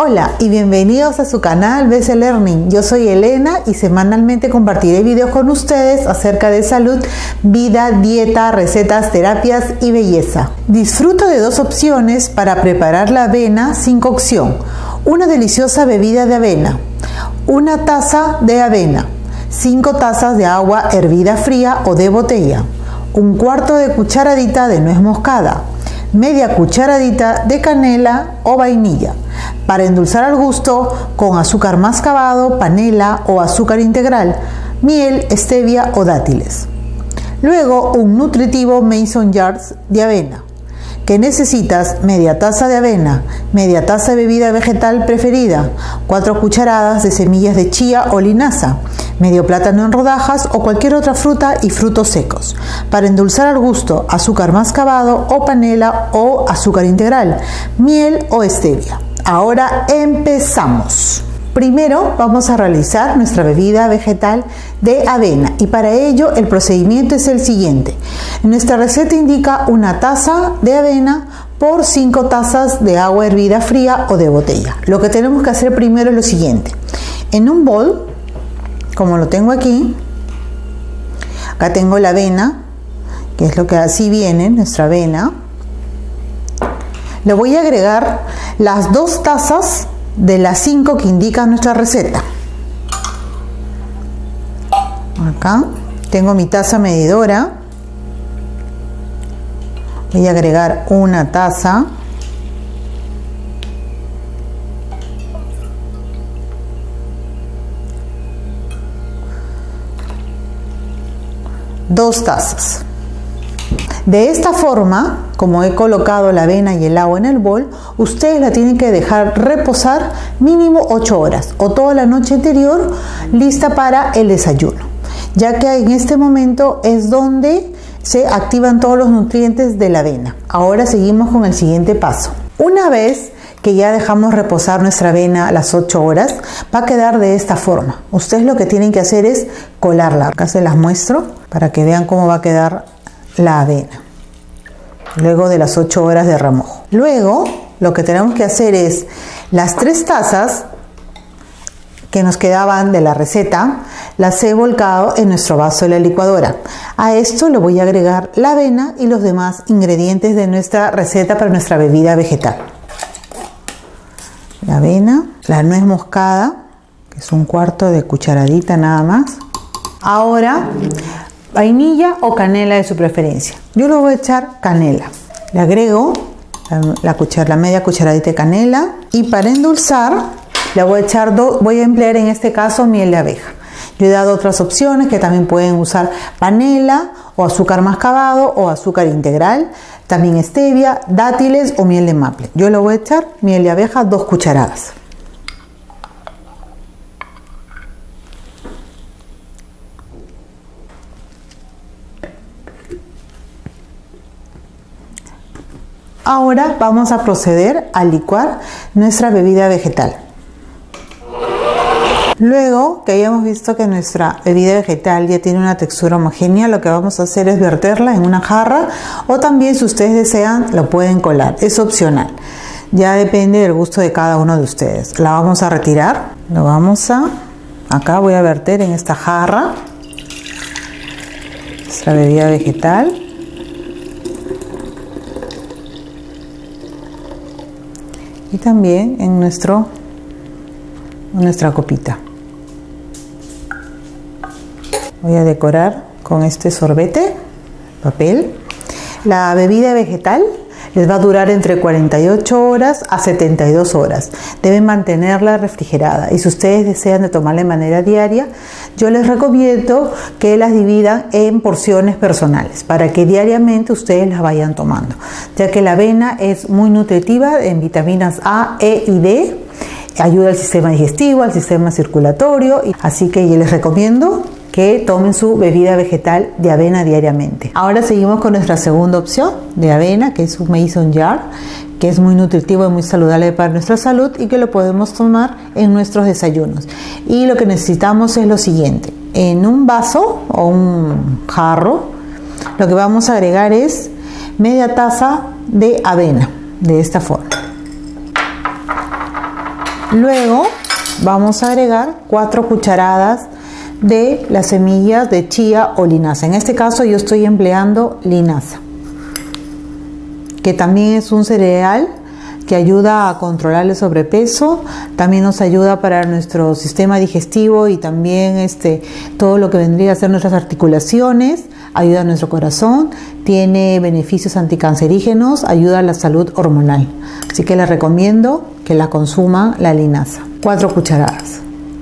Hola y bienvenidos a su canal BC Learning. Yo soy Elena y semanalmente compartiré videos con ustedes acerca de salud, vida, dieta, recetas, terapias y belleza. Disfruto de dos opciones para preparar la avena sin cocción. Una deliciosa bebida de avena, una taza de avena, 5 tazas de agua hervida fría o de botella, un cuarto de cucharadita de nuez moscada, media cucharadita de canela o vainilla, para endulzar al gusto con azúcar mascabado, panela o azúcar integral, miel, stevia o dátiles. Luego un nutritivo mason jars de avena, que necesitas media taza de avena, media taza de bebida vegetal preferida, 4 cucharadas de semillas de chía o linaza, medio plátano en rodajas o cualquier otra fruta y frutos secos. Para endulzar al gusto, azúcar mascabado o panela o azúcar integral, miel o stevia. Ahora empezamos. Primero vamos a realizar nuestra bebida vegetal de avena y para ello el procedimiento es el siguiente. Nuestra receta indica una taza de avena por 5 tazas de agua hervida fría o de botella. Lo que tenemos que hacer primero es lo siguiente. En un bol, como lo tengo aquí, acá tengo la avena, que es lo que así viene, nuestra avena. Le voy a agregar las 2 tazas de las 5 que indica nuestra receta. Acá tengo mi taza medidora. Voy a agregar una taza. Dos tazas. De esta forma, como he colocado la avena y el agua en el bol, ustedes la tienen que dejar reposar mínimo 8 horas o toda la noche anterior, lista para el desayuno, ya que en este momento es donde se activan todos los nutrientes de la avena. Ahora seguimos con el siguiente paso. Una vez que ya dejamos reposar nuestra avena a las 8 horas, va a quedar de esta forma. Ustedes lo que tienen que hacer es colarla. Acá se las muestro para que vean cómo va a quedar la avena luego de las 8 horas de remojo. Luego lo que tenemos que hacer es las 3 tazas que nos quedaban de la receta, las he volcado en nuestro vaso de la licuadora. A esto le voy a agregar la avena y los demás ingredientes de nuestra receta para nuestra bebida vegetal. La avena, la nuez moscada, que es un cuarto de cucharadita nada más. Ahora vainilla o canela de su preferencia. Yo le voy a echar canela. Le agrego la media cucharadita de canela y para endulzar le voy a echar voy a emplear en este caso miel de abeja. Yo he dado otras opciones que también pueden usar panela o azúcar mascabado o azúcar integral, también stevia, dátiles o miel de maple. Yo le voy a echar miel de abeja 2 cucharadas. Ahora vamos a proceder a licuar nuestra bebida vegetal. Luego que hayamos visto que nuestra bebida vegetal ya tiene una textura homogénea, lo que vamos a hacer es verterla en una jarra o también, si ustedes desean, lo pueden colar. Es opcional. Ya depende del gusto de cada uno de ustedes. La vamos a retirar. Acá voy a verter en esta jarra nuestra bebida vegetal. Y también en nuestra copita. Voy a decorar con este sorbete, papel. La bebida vegetal les va a durar entre 48 horas a 72 horas. Deben mantenerla refrigerada y si ustedes desean de tomarla de manera diaria, yo les recomiendo que las dividan en porciones personales para que diariamente ustedes las vayan tomando, ya que la avena es muy nutritiva en vitaminas A, E y D, ayuda al sistema digestivo, al sistema circulatorio, así que yo les recomiendo que tomen su bebida vegetal de avena diariamente. Ahora seguimos con nuestra segunda opción de avena, que es un mason jar, que es muy nutritivo y muy saludable para nuestra salud y que lo podemos tomar en nuestros desayunos. Y lo que necesitamos es lo siguiente: en un vaso o un jarro, lo que vamos a agregar es media taza de avena, de esta forma. Luego vamos a agregar 4 cucharadas de las semillas de chía o linaza. En este caso yo estoy empleando linaza, que también es un cereal que ayuda a controlar el sobrepeso, también nos ayuda para nuestro sistema digestivo y también todo lo que vendría a ser nuestras articulaciones, ayuda a nuestro corazón, tiene beneficios anticancerígenos, ayuda a la salud hormonal. Así que les recomiendo que la consuman, la linaza. 4 cucharadas.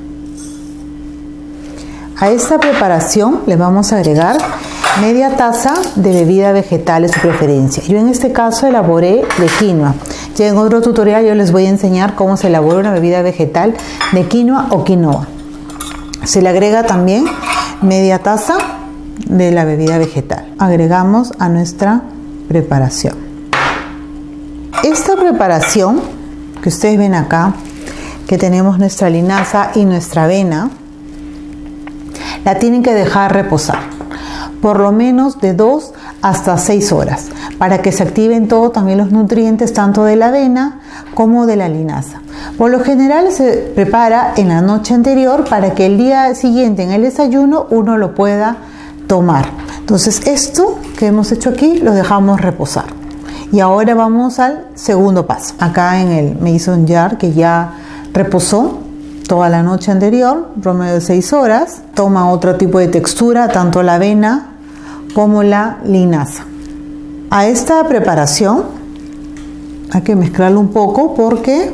A esta preparación le vamos a agregar media taza de bebida vegetal de su preferencia. Yo en este caso elaboré de quinoa. Ya en otro tutorial yo les voy a enseñar cómo se elabora una bebida vegetal de quinoa o quinoa. Se le agrega también media taza de la bebida vegetal. Agregamos a nuestra preparación. Esta preparación que ustedes ven acá, que tenemos nuestra linaza y nuestra avena, la tienen que dejar reposar por lo menos de 2 hasta 6 horas para que se activen todos también los nutrientes tanto de la avena como de la linaza. Por lo general se prepara en la noche anterior para que el día siguiente en el desayuno uno lo pueda tomar. Entonces esto que hemos hecho aquí lo dejamos reposar. Y ahora vamos al segundo paso. Acá en el Mason jar que ya reposó toda la noche anterior, promedio de 6 horas, toma otro tipo de textura, tanto la avena como la linaza. A esta preparación hay que mezclarlo un poco porque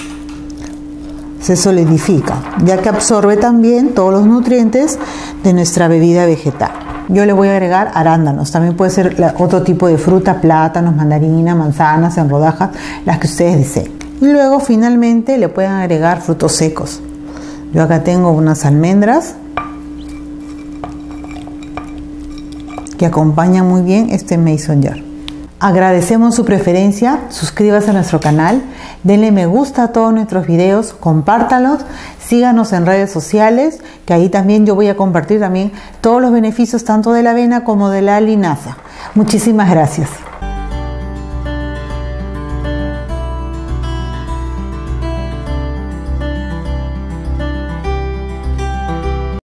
se solidifica, ya que absorbe también todos los nutrientes de nuestra bebida vegetal. Yo le voy a agregar arándanos, también puede ser otro tipo de fruta, plátanos, mandarina, manzanas en rodajas, las que ustedes deseen. Y luego finalmente le pueden agregar frutos secos. Yo acá tengo unas almendras que acompañan muy bien este Mason jar. Agradecemos su preferencia, suscríbase a nuestro canal, denle me gusta a todos nuestros videos, compártalos, síganos en redes sociales, que ahí también yo voy a compartir también todos los beneficios tanto de la avena como de la linaza. Muchísimas gracias.